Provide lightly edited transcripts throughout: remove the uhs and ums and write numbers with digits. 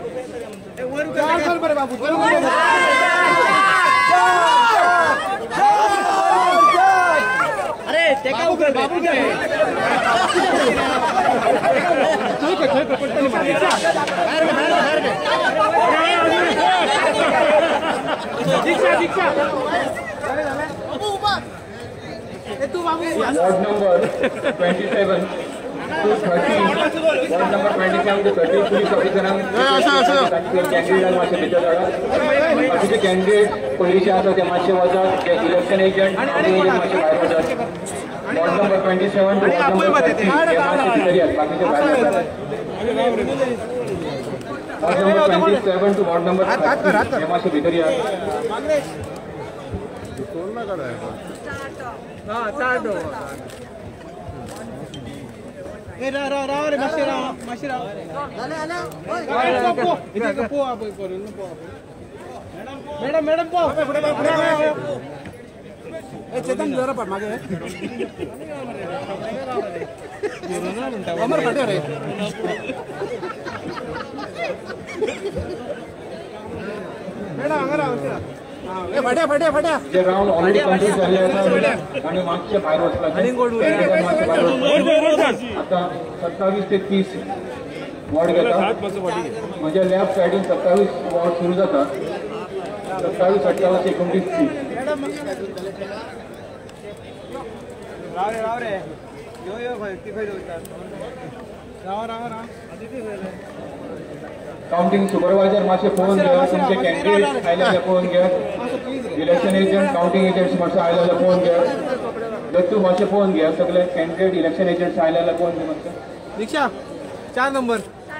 अरे टेका उकर बाबू दीक्षा Ward number 27 to 30. Ward number 27 to 30. Police officer candidate मासे भितर जाणार. बाकीचे कॅन्डिडेट पोलिसचे आता ते मासे वजा इलेक्शन एजंट मासे बाहेर वजा. Ward number 27 to ward number 30. हे मासे भितर आहेत. बाकीचे बाहेर वजा. Ward number 27 to ward number 30. हे मासे भितर आहेत. हाँ चाटो ए रा रे मशीरा इधर को पो आप करो न पो मैडम पो ए चेतन जरा पाठ मागे अमर पटे रे मैडम अंगरा फट्या जे राउंड ऑलरेडी कंप्लीट झाले आहेत आणि मागच्या बाहेर बसला आता 27 ते 30 वॉर्ड घेतात म्हणजे लेफ्ट साइडून 27 वॉर्ड सुरू जातात 27 28 29 30 राव रे यो ती खय होतात राव काउंटिंग सुपरवायझर मासे फोन घ्या तुमचे कॅन्डिडेट आयला फोन घ्या इलेक्शन एजंट काउंटिंग एजंट्स मासे आयला फोन घ्या दत्तू मासे फोन घ्या सगळे कॅन्डिडेट इलेक्शन एजंट्स आयला फोन घ्या मासे दीक्षा 4 नंबर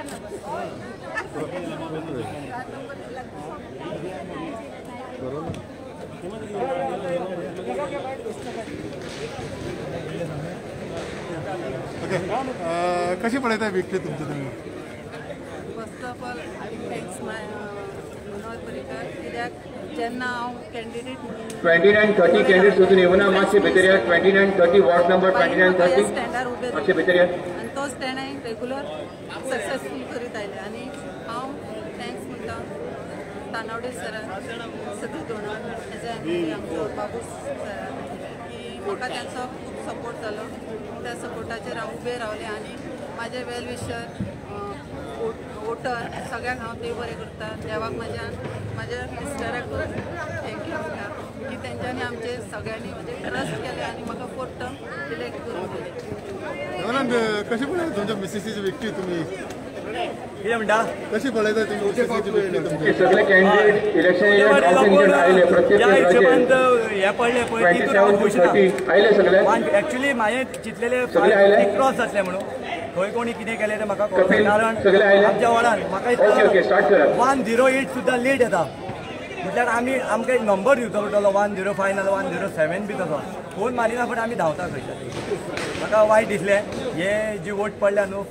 कशी पळत आहे विकते तुमचं तुम्ही first of all thanks my Manohar Parrikar कित्याक जेन्ना हांव कॅन्डिडेट 29 30 कॅन्डिडेट्स वचून येवना मातशे भितर या 29 30 वॉर्ड नंबर 29 30 स्टँडार उबे मातशे भितर या आनी तो स्टँड हांवें रेगुलर सक्सेसफूल करीत आयले आनी हांव थँक्स म्हणटा तानावडे सराक सतीश दोना हेजे आनी आमचो बाबूस सराक की म्हाका तांचो खूब सपोर्ट जालो त्या सपोर्टाचेर हांव उबें रावलें आनी म्हाजे वेल विशर वोटर सगळ्यांक हांव देव बरें करता देवाक म्हाज्या मिस्टराक थँक्यू म्हणटा की तेंच्यांनी आमचे सगळ्यांनी म्हणजे ट्रस्ट केले आनी म्हाका 4th टर्म इलेक्ट करून दिले कशी पळयता तुमच्या मिसेसीची विकती तुम्ही कितें म्हणटा कशी पळयता तुमी मिसेसीची विकती तुमची सगळे candidate election agent counting agent आयले प्रत्येक राज्यात हे पडले पळय 27 to 30 आयले सगळे एक्चुअली माये चितलेले क्रॉस जातले म्हणून खंय कोणी कितें केलें तें म्हाका कळना कारण आमच्या वार्डान म्हाका ओके स्टार्ट करा 108 सुद्दां लेट येता म्हटल्यार आमकां एक नंबर दिवचो पडटलो 105 नाजाल्यार 107 बी तसो फोन मारिना पण आमी धांवता खंयच्या म्हाका वायट दिसलें हे जी वोट पडल्या न्हू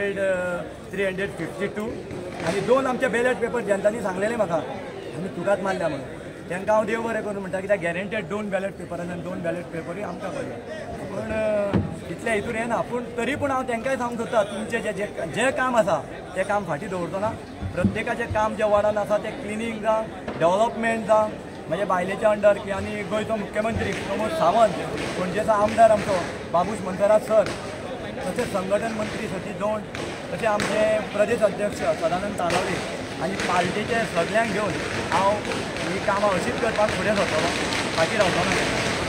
352 आनी 2 आमचे बॅलेट पेपर जनतांनी सांगलेले म्हाका आमी तुकात मारल्या म्हणून तांकां हांव देव बरें करून म्हणटा कित्याक गॅरंटेड 2 बॅलेट पेपरांतल्यान 2 बॅलेट पेपरूय आमकां पडले पूण इतल्या हितून येना पूण तरी पूण हांव तांकांय सांगूंक सोदता तुमचें जें काम आसा तें काम फाटीं दवरचो ना प्रत्येकाचें काम ज्या वार्डान आसा तें क्लिनींग जावं डेव्हलपमेंट जावं म्हणजे बायलेच्या अंडर की आनी गोंयचो मुख्यमंत्री प्रमोद सावंत पणजेचो आमदार आमचो बाबूश मंतराज सर तशेंच संघटन मंत्री सतीश दोंड तशें आमचे प्रदेश अध्यक्ष सदानंद तानावडे आनी पार्टीचे सगळ्यांक घेवन हांव ही कामां अशीच करपाक फुडें सरतलो फाटीं रावचो ना